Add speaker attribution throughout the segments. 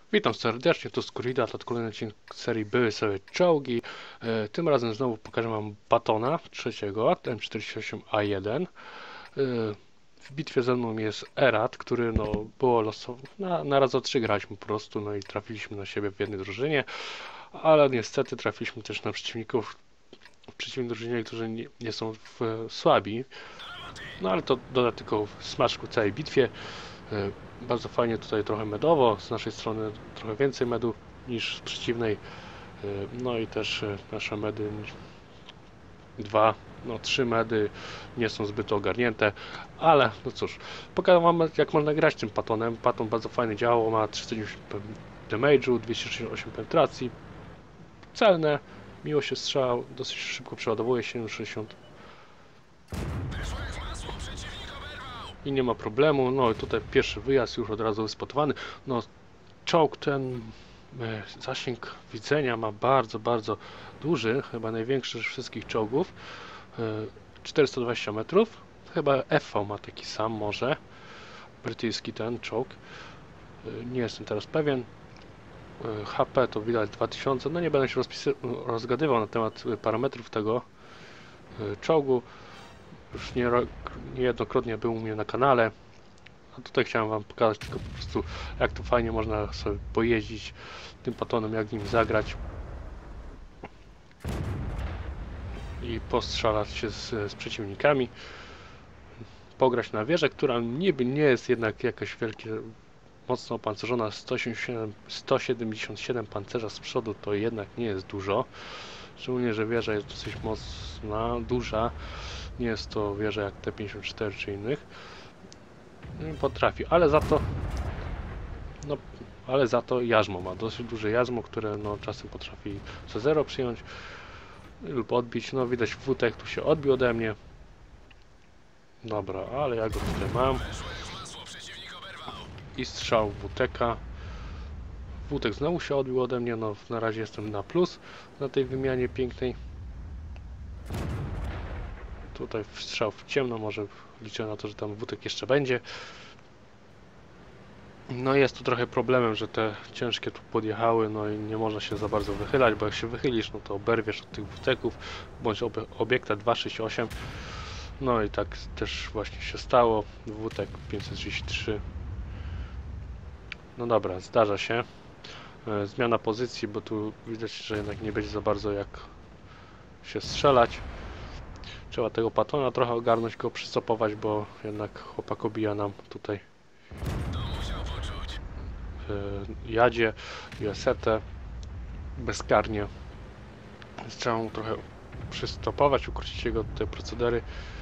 Speaker 1: Witam serdecznie, to Skurida, to kolejny odcinek serii Były sobie czołgi. Tym razem znowu pokażę wam Battona trzeciego, M48A1. W bitwie ze mną jest Erat, który było losowo, na raz o 3 graliśmy po prostu, no i trafiliśmy na siebie w jednej drużynie, ale niestety trafiliśmy też na przeciwników w przeciwnej drużynie, którzy nie są słabi. No ale to doda tylko smaczku całej bitwie. Bardzo fajnie tutaj, trochę medowo, z naszej strony trochę więcej medu niż z przeciwnej. No i też nasze medy trzy medy nie są zbyt ogarnięte, ale no cóż, pokażę wam jak można grać tym Battonem. Batton bardzo fajnie działał, ma 390 damage'u, 268 penetracji, celne, miło się strzał, dosyć szybko przeładowuje się, 60 i nie ma problemu. No i tutaj pierwszy wyjazd już od razu wyspotowany. No czołg ten, zasięg widzenia ma bardzo duży, chyba największy z wszystkich czołgów, 420 metrów, chyba FV ma taki sam, może brytyjski ten czołg, nie jestem teraz pewien. HP to widać 2000, no nie będę się rozgadywał na temat parametrów tego czołgu, już niejednokrotnie był u mnie na kanale. A tutaj chciałem wam pokazać tylko po prostu, jak tu fajnie można sobie pojeździć tym Battonem, jak nim zagrać i postrzelać się z przeciwnikami, pograć na wieżę, która niby nie jest jednak jakaś wielkie, mocno opancerzona, 177 pancerza z przodu to jednak nie jest dużo, szczególnie, że wieża jest dosyć mocna, duża, nie jest to wieża jak T54 czy innych. Potrafi, ale za to jarzmo ma, dosyć duże jarzmo, które czasem potrafi C0 przyjąć lub odbić. No widać, WTEK tu się odbił ode mnie. Dobra, ale ja go tutaj mam i strzał WTEK-a. WTEK znowu się odbił ode mnie, no na razie jestem na plus na tej wymianie pięknej. Tutaj strzał w ciemno, może liczę na to, że tam WTEK jeszcze będzie. No jest tu trochę problemem, że te ciężkie tu podjechały, no i nie można się za bardzo wychylać, bo jak się wychylisz, no to oberwiesz od tych WTEK-ów, bądź obiekta 268. No i tak też właśnie się stało. WTEK 533. No dobra, zdarza się. Zmiana pozycji, bo tu widać, że jednak nie będzie za bardzo jak się strzelać. Trzeba tego Battona trochę ogarnąć, go przystopować, bo jednak chłopak obija nam tutaj jadzie i esetę bezkarnie. Trzeba mu trochę przystopować, ukrócić jego te procedery.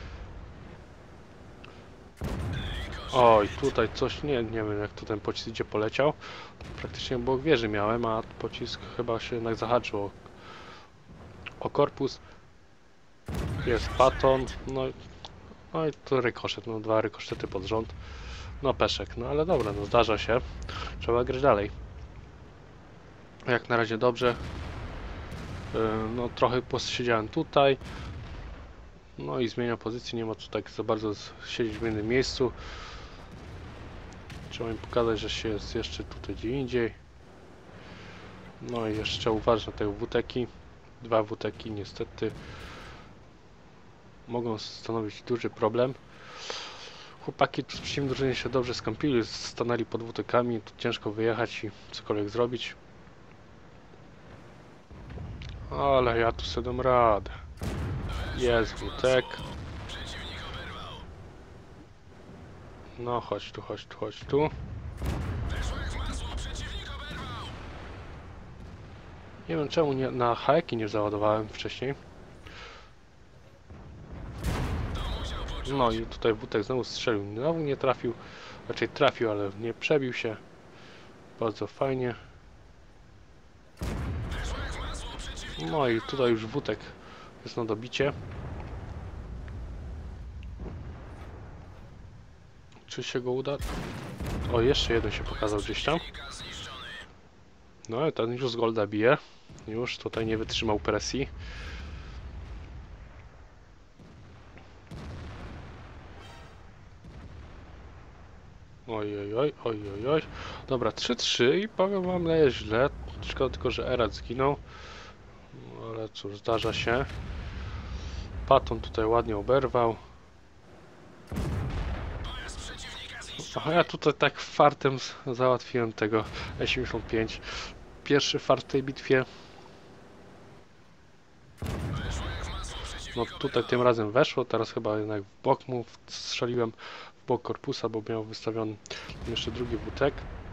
Speaker 1: Oj, tutaj coś, nie wiem jak tu ten pocisk gdzie poleciał. Praktycznie obok wieży miałem, a pocisk chyba się jednak zahaczył o korpus. Jest Batton, no i tu rykoszet, no 2 rykoszety pod rząd. No peszek, no ale dobra, no zdarza się. Trzeba grać dalej. Jak na razie dobrze. No trochę posiedziałem tutaj. No i zmienia pozycję, nie ma tu tak za bardzo siedzieć w jednym miejscu. Trzeba im pokazać, że się jest jeszcze tutaj gdzie indziej. No i jeszcze uważać na te WTEK-i. 2 WTEK-i niestety mogą stanowić duży problem. Chłopaki tu z przeciwnej drużyny się dobrze skąpili, stanęli pod WTEK-ami, tu ciężko wyjechać i cokolwiek zrobić. Ale ja tu sobie dam radę. Jest WTEK. No chodź tu. Nie wiem czemu na haki nie załadowałem wcześniej. No i tutaj WTEK znowu strzelił. Znowu nie trafił. Raczej trafił, ale nie przebił się. Bardzo fajnie. No i tutaj już WTEK jest na dobicie. Czy się go uda? O, jeszcze jeden się pokazał gdzieś tam. No i ten już z golda bije. Już tutaj nie wytrzymał presji. Oj, oj, oj, oj, oj, oj. Dobra, 3-3 i powiem wam, że jest źle. Szkoda tylko, że Erat zginął. No, ale cóż, zdarza się. Patton tutaj ładnie oberwał. A ja tutaj tak fartem załatwiłem tego E75. Pierwszy fart w tej bitwie. No tutaj tym razem weszło, teraz chyba jednak w bok mu strzeliłem, w bok korpusa, bo miał wystawiony jeszcze drugi wutek.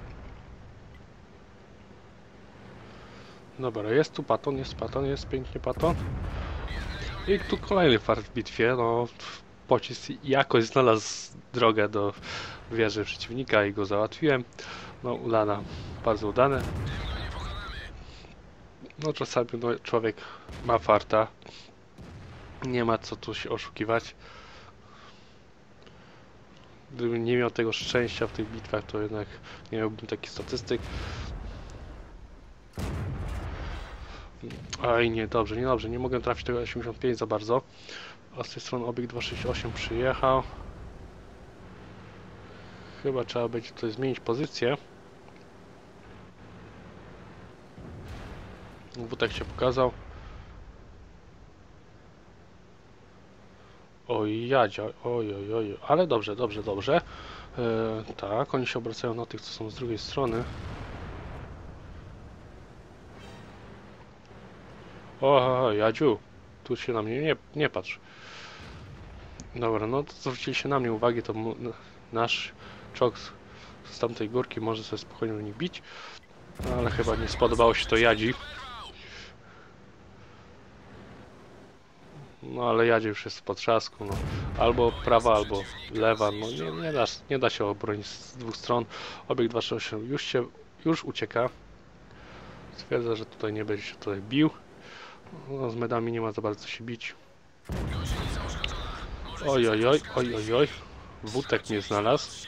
Speaker 1: Dobra, jest tu Patton, jest pięknie Patton. I tu kolejny fart w bitwie, no pocisk jakoś znalazł drogę do wieży przeciwnika i go załatwiłem. No ulana, bardzo udane. No czasami no, człowiek ma farta. Nie ma co tu się oszukiwać. Gdybym nie miał tego szczęścia w tych bitwach, to jednak nie miałbym takich statystyk. Oj, niedobrze, nie mogę trafić tego 85 za bardzo. A z tej strony obiekt 268 przyjechał. Chyba trzeba będzie tutaj zmienić pozycję. Wutek się pokazał. Oj, jadzia, oj, oj, oj, ale dobrze. Tak, oni się obracają na tych, co są z drugiej strony. O, Jadziu, tu się na mnie nie patrz. Dobra, no to zwrócili się na mnie uwagi, to nasz czołg z tamtej górki może sobie spokojnie w nich bić. No, ale chyba nie spodobało się to Jadzi. No ale Jadzie już jest w potrzasku, no. Albo prawa, albo lewa, no nie da się obronić z dwóch stron. Obiekt 268 już ucieka. Stwierdza, że tutaj nie będzie się tutaj bił. No, z medami nie ma za bardzo się bić. Oj, oj, oj, oj, oj, oj. Wutek mnie znalazł.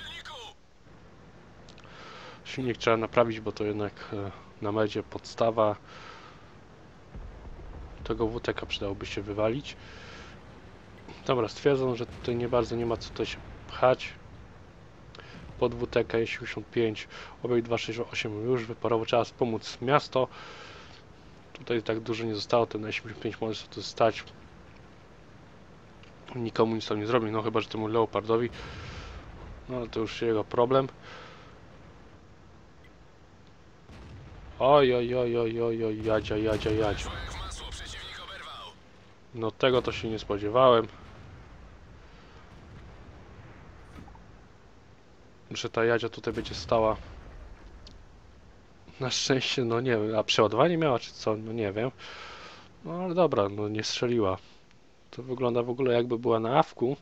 Speaker 1: Silnik trzeba naprawić, bo to jednak na medzie podstawa. Tego WTK przydałoby się wywalić. Dobra, stwierdzam, że tutaj nie bardzo nie ma co tutaj się pchać. Pod WTK jest 75, obiekt 268 już wyparował, trzeba pomóc miasto. Tutaj tak dużo nie zostało, ten 75 może się tu stać. Nikomu nic tam nie zrobi, no chyba, że temu Leopardowi. No ale to już jego problem. Oj, oj, oj, oj, oj, oj, jadzia. No tego to się nie spodziewałem. Że ta jadzia tutaj będzie stała. Na szczęście, no nie wiem, a przeładowanie miała czy co, no nie wiem. No ale dobra, no nie strzeliła. To wygląda w ogóle jakby była na awku.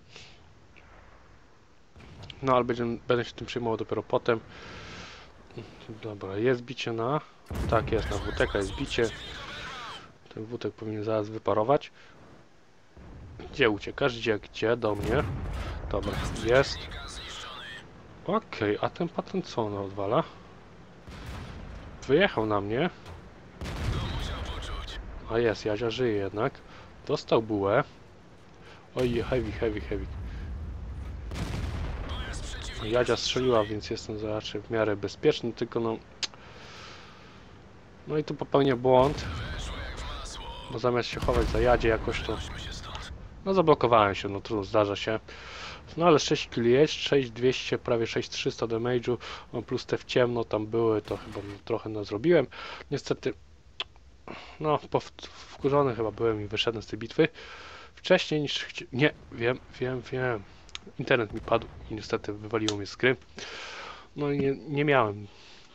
Speaker 1: No ale będę się tym przejmował dopiero potem. Dobra, jest bicie na... Tak jest, na WTK jest bicie. Ten wutek powinien zaraz wyparować. Gdzie uciekasz? Gdzie? Do mnie. Dobra, jest. Okej, a ten patent co on odwala? Wyjechał na mnie. A jest, Jadzia żyje jednak. Dostał bułę. Oj, heavy. Jadzia strzeliła, więc jestem raczej w miarę bezpieczny, tylko no... No i tu popełnię błąd. Bo zamiast się chować za Jadzie jakoś to... No zablokowałem się, no trudno, zdarza się. No ale 6 kill jest, 6200, prawie 6300 damage'u, no, plus te w ciemno tam były, to chyba trochę zrobiłem. Niestety, no wkurzony chyba byłem i wyszedłem z tej bitwy. Wcześniej niż... Nie, wiem. Internet mi padł i niestety wywaliło mnie z gry. No i nie miałem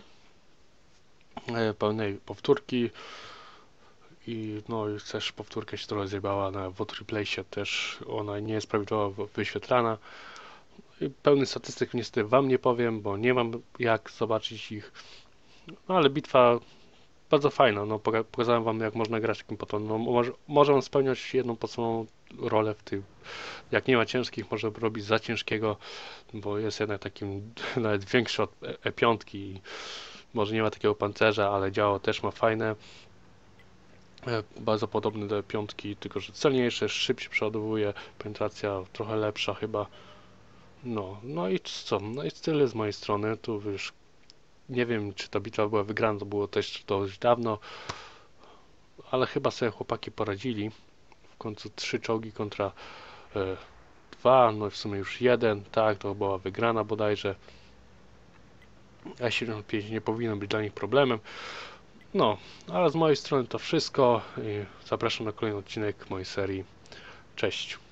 Speaker 1: pełnej powtórki. I no już też powtórka się trochę zjebała na Vote Replace też, ona nie jest prawidłowo wyświetlana. I pełny statystyk niestety wam nie powiem, bo nie mam jak zobaczyć ich. No ale bitwa bardzo fajna, no pokazałem wam jak można grać takim Patton. No, może on spełniać jedną podstawową rolę w tym. Jak nie ma ciężkich, może robić za ciężkiego, bo jest jednak takim nawet większy od E5. Może nie ma takiego pancerza, ale działo też ma fajne. Bardzo podobny do piątki, tylko że celniejsze, szybciej przeładowuje, penetracja trochę lepsza chyba. No i co? No i tyle z mojej strony. Tu już nie wiem, czy ta bitwa była wygrana, to było też dość dawno, ale chyba sobie chłopaki poradzili. W końcu 3 czołgi kontra 2, no w sumie już 1, tak, to była wygrana bodajże. A75 nie powinno być dla nich problemem. No, ale z mojej strony to wszystko. Zapraszam na kolejny odcinek mojej serii. Cześć.